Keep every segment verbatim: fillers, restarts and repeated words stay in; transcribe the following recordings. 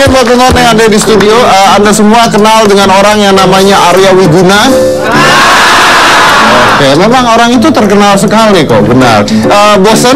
kasih buat teman-teman yang ada di studio. Uh, anda semua kenal dengan orang yang namanya Arya Wiguna? Oke, memang orang itu terkenal sekali kok, benar. Uh, bosen?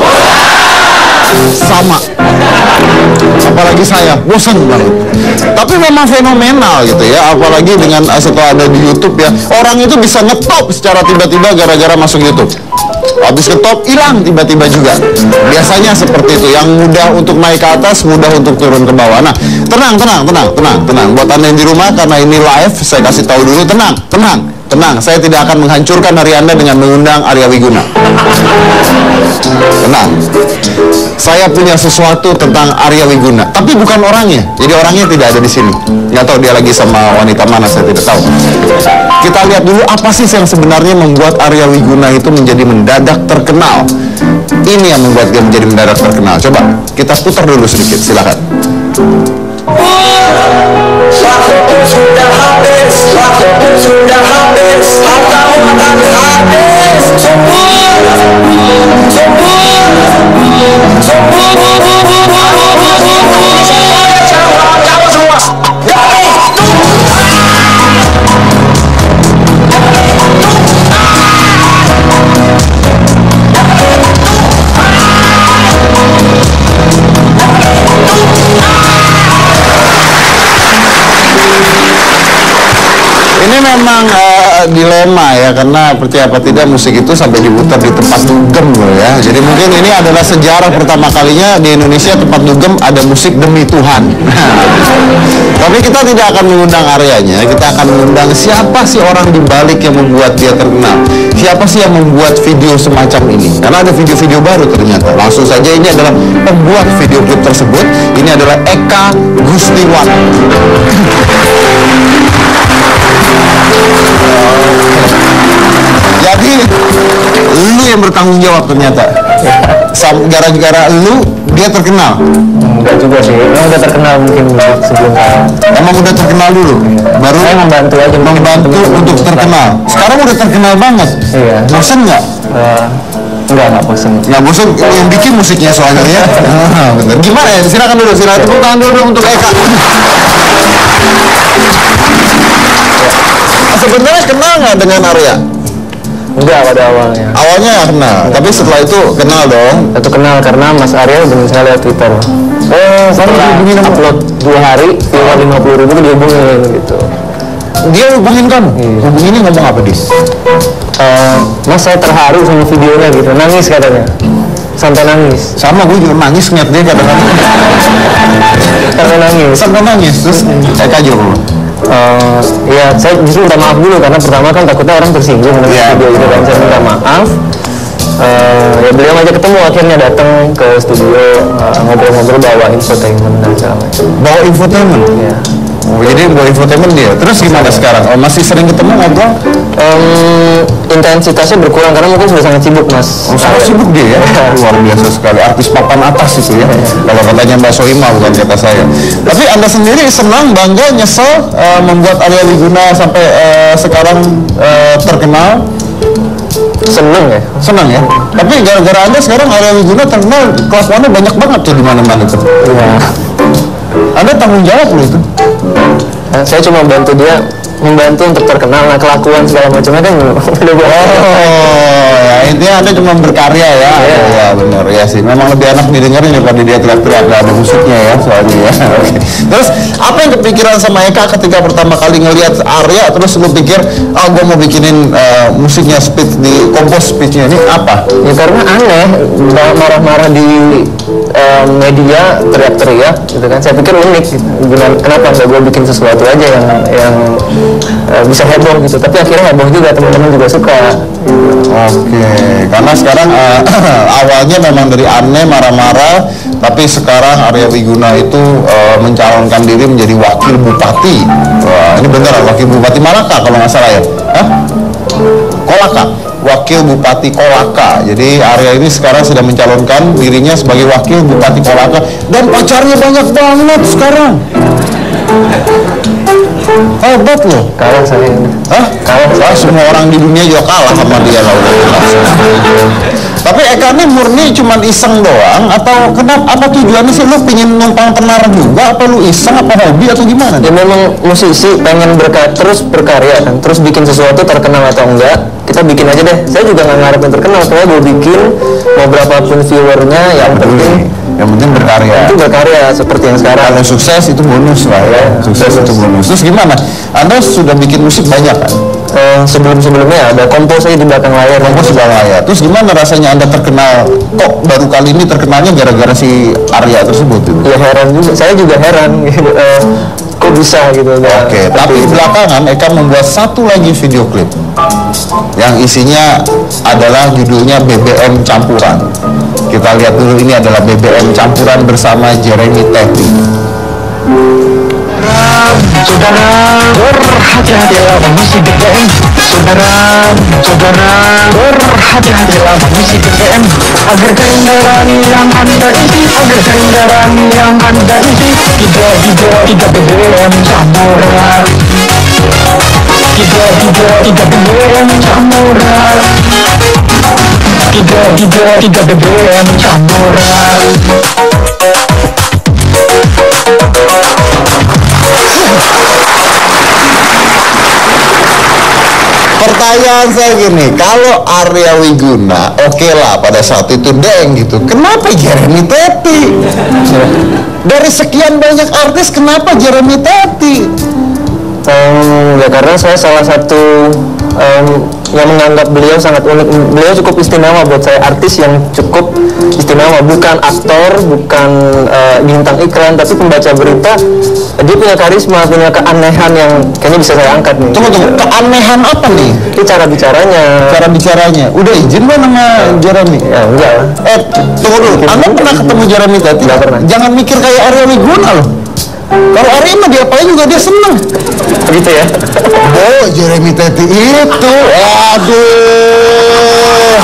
Sama. Apalagi saya, bosen banget. Tapi memang fenomenal gitu ya, apalagi dengan uh, setelah ada di YouTube ya, orang itu bisa ngetop secara tiba-tiba gara-gara masuk YouTube. Habis ngetop, hilang tiba-tiba juga. Biasanya seperti itu, yang mudah untuk naik ke atas, mudah untuk turun ke bawah. Nah, tenang, tenang, tenang, tenang, tenang. Buat anda yang di rumah, karena ini live, saya kasih tahu dulu, tenang, tenang. Tenang, saya tidak akan menghancurkan hari Anda dengan mengundang Arya Wiguna. Tenang. Saya punya sesuatu tentang Arya Wiguna, tapi bukan orangnya. Jadi orangnya tidak ada di sini. Nggak tahu dia lagi sama wanita mana, saya tidak tahu. Kita lihat dulu apa sih yang sebenarnya membuat Arya Wiguna itu menjadi mendadak terkenal. Ini yang membuat dia menjadi mendadak terkenal. Coba kita putar dulu sedikit, silakan. Waktu sudah habis, waktu sudah habis, harta akan habis. Subur, subur, subur, Ini memang uh, dilema ya, karena percaya apa tidak musik itu sampai diputar di tempat dugem loh ya. Jadi mungkin ini adalah sejarah pertama kalinya di Indonesia tempat dugem ada musik demi Tuhan. Tapi kita tidak akan mengundang Aryanya, kita akan mengundang siapa sih orang di balik yang membuat dia terkenal. Siapa sih yang membuat video semacam ini? Karena ada video-video baru ternyata. Langsung saja, ini adalah pembuat video klip tersebut. Ini adalah Eka Gustiwan. Jadi lu yang bertanggung jawab ternyata. Gara-gara lu dia terkenal. Enggak juga sih, emang udah terkenal mungkin sebelumnya. Emang udah terkenal dulu, baru saya membantu aja, membantu untuk terkenal. Sekarang udah terkenal banget. Iya. Bosen nggak? Uh, enggak, nggak bosen. Nggak bosen, yang bikin musiknya soalnya ya. Ah, bener. Gimana ya? Silakan dulu, silakan tepuk tangan dulu untuk Eka. Sebenarnya kenal nggak dengan Arya? Enggak pada awalnya. Awalnya ya kenal, enggak. Tapi setelah itu kenal dong. Satu kenal karena Mas Arya hubungin saya lewat Twitter. Oh, setelah hubungin upload dua hari, tinggal lima puluh ribu dia hubungin gitu. Dia hubungin kamu? Iya. Hubunginnya ngomong apa dis? Uh, mas saya terharu sama videonya gitu, nangis katanya. Sampai nangis. Sama gue juga nangis ngeliat dia kadang-kadang. Sampai nangis. Sampai nangis. Terus Eka juga. Uh, ya saya justru minta maaf dulu karena pertama kan takutnya orang tersinggung dengan yeah. video itu, dan saya minta maaf. Uh, ya beliau ngajak ketemu, akhirnya datang ke studio, uh, ngobrol-ngobrol bawa infotainment dan segala macam. Bawa infotainment? Ya. Oh, jadi bawa infotainment dia. Terus gimana sekarang? Oh, masih sering ketemu ngobrol? Um, intensitasnya berkurang karena mungkin sudah sangat sibuk mas. Oh, sangat sibuk dia ya? Luar biasa sekali, artis papan atas itu ya. Kalau katanya Mbak Soima, bukan kata saya. Tapi Anda sendiri senang, bangga, nyesel uh, membuat Arya Wiguna sampai uh, sekarang uh, terkenal? Senang ya? Senang ya? Tapi gara-gara Anda sekarang Arya Wiguna terkenal, kelakuannya banyak banget tuh di mana-mana tuh. Iya. Anda tanggung jawab loh itu. Nah, saya cuma bantu dia, membantu untuk terkenal, nah kelakuan segala macamnya kan udah buat. Oh, ya intinya Anda cuma berkarya ya. Iya, ya, benar ya sih. Memang lebih enak didengarin daripada dia teriak-teriak, gak ada musiknya ya soalnya ya. Okay. Terus apa yang kepikiran sama Eka ketika pertama kali ngelihat Arya, terus lu pikir, ah oh, gue mau bikinin uh, musiknya speech di kompos speechnya ini apa? Ya karena aneh, marah-marah di uh, media, teriak-teriak, gitu kan. Saya pikir unik, gitu. Gimana, kenapa nggak gue bikin sesuatu aja yang yang uh, bisa heboh gitu. Tapi akhirnya heboh juga, teman-teman juga suka. Oke, karena sekarang uh, awalnya memang dari aneh, marah-marah, tapi sekarang Arya Wiguna itu uh, mencalonkan diri menjadi wakil bupati. Wah, ini benar wakil bupati Malaka kalau nggak salah ya? Hah? Kolaka, wakil bupati Kolaka. Jadi Arya ini sekarang sedang mencalonkan dirinya sebagai wakil bupati Kolaka, dan pacarnya banyak banget sekarang. Hebat loh. Kalah saya. Hah? Kalah. Wah, semua orang di dunia juga kalah sama dia lah udah jelas. Tapi Eka ini murni cuman iseng doang atau kenapa? Apa tujuannya sih lu pingin numpang tenar juga? Apa lu iseng apa hobi atau gimana? Ya memang musisi pengen berka terus berkarya kan, terus bikin sesuatu terkenal atau enggak, kita bikin aja deh. Saya juga nggak ngarepin terkenal, soalnya gue bikin mau berapapun viewernya, yang penting yang penting berkarya. itu berkarya seperti yang sekarang. Kalau sukses itu bonus lah ya. Sukses itu bonus. Terus gimana? Anda sudah bikin musik banyak kan? Eh, sebelum-sebelumnya ada kompos aja di belakang layar. Kompos sudah layar. Terus gimana rasanya Anda terkenal? Kok baru kali ini terkenalnya gara-gara si Arya tersebut itu? Ya heran juga, saya juga heran gitu. Eh, kok bisa gitu. Oke, tapi belakangan Eka membuat satu lagi video klip yang isinya adalah judulnya B B M Campuran. Kita lihat dulu, ini adalah B B M Campuran bersama Jeremy Teti. Saudara, berhati-hatilah mengisi B B M. Saudara, saudara, berhati-hatilah mengisi B B M. Agar kendaraan yang Anda isi, agar kendaraan yang Anda isi tidak tidak tidak B B M campuran. Tidak tidak tidak B B M campuran. Tidak tidak tidak B B M campuran. Pertanyaan saya gini, kalau Arya Wiguna oke lah pada saat itu deng gitu, kenapa Jeremy Teti? Dari sekian banyak artis kenapa Jeremy Teti? Um, ya karena saya salah satu um, yang menganggap beliau sangat unik. Beliau cukup istimewa buat saya, artis yang cukup istimewa, bukan aktor, bukan uh, bintang iklan, tapi pembaca berita. Dia punya karisma, punya keanehan yang kayaknya bisa saya angkat nih. Tunggu tunggu, keanehan apa nih? Itu cara bicaranya. Cara bicaranya, udah izin belum sama Jeremy? Ya enggak lah. Eh, tunggu dulu, Anda pernah ketemu Jeremy Teti? Nggak pernah. Jangan mikir kayak Arya Wiguna loh. Kalau Arya mah diapain juga dia seneng. Begitu ya. Oh, Jeremy Teti itu, aduh.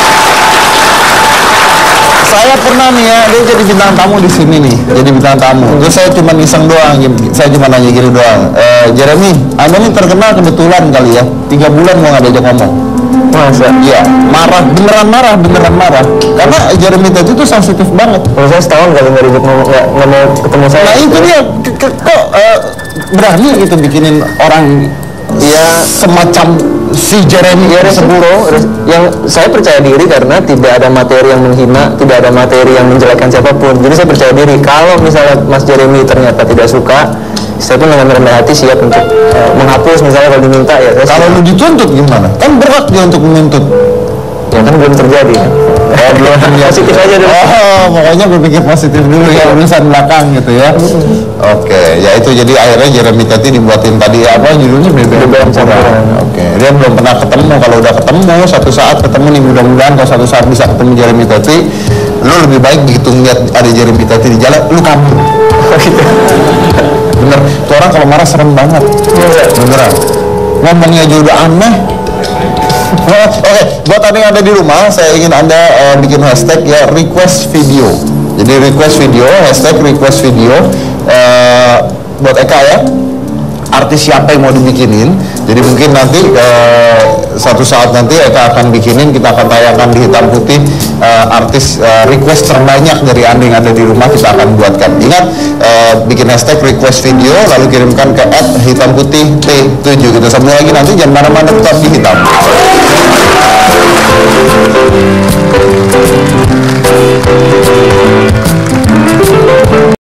Saya pernah nih ya, dia jadi bintang tamu di sini nih, jadi bintang tamu. Terus saya cuma iseng doang, saya cuma nanya gini doang. E, Jeremy, Anda nih terkenal kebetulan kali ya, tiga bulan mau nggak diajak ngomong. Masa? Iya, marah, beneran marah, beneran marah. Karena Jeremy Teti itu sensitif banget. Kalau saya setahun kali nggak ribet ngomong, nggak nggak mau ketemu saya. Nah itu dia, ke- ke- kok eh, berani gitu bikinin orang ya semacam si Jeremy Ya tersebut. resiko, res- yang saya percaya diri karena tidak ada materi yang menghina, tidak ada materi yang menjelekkan siapapun. Jadi saya percaya diri. Kalau misalnya Mas Jeremy ternyata tidak suka, saya pun dengan rendah hati siap untuk uh, menghapus misalnya kalau diminta ya. Saya Kalau siap. lu dituntut gimana? Kan berat dia untuk menuntut. Ya kan belum terjadi. Kan? Oh, belum terjadi. Positif aja dulu. Oh, pokoknya berpikir positif dulu ya, urusan belakang gitu ya. Oke, ya itu jadi akhirnya Jeremy Teti dibuatin tadi apa judulnya B B M Campuran. Oke, dia belum pernah ketemu. Kalau udah ketemu, satu saat ketemu nih, mudah-mudahan kalau satu saat bisa ketemu Jeremy Teti, lu lebih baik begitu ngeliat ada Jeremy Teti di jalan, lu kabur. Bener, tuh orang kalau marah serem banget. Beneran. Ngomongnya aja udah aneh. Oke, okay. Buat Anda yang ada di rumah, saya ingin Anda uh, bikin hashtag ya request video. Jadi request video, hashtag request video uh, buat Eka ya. Artis siapa yang mau dibikinin. Jadi mungkin nanti uh, satu saat nanti Eka akan bikinin, kita akan tayangkan di Hitam Putih uh, artis uh, request terbanyak dari Anda yang ada di rumah, kita akan buatkan. Ingat, uh, bikin hashtag request video lalu kirimkan ke at hitam putih T tujuh. Kita sambung lagi nanti, jangan mana-mana, tetap di Hitam.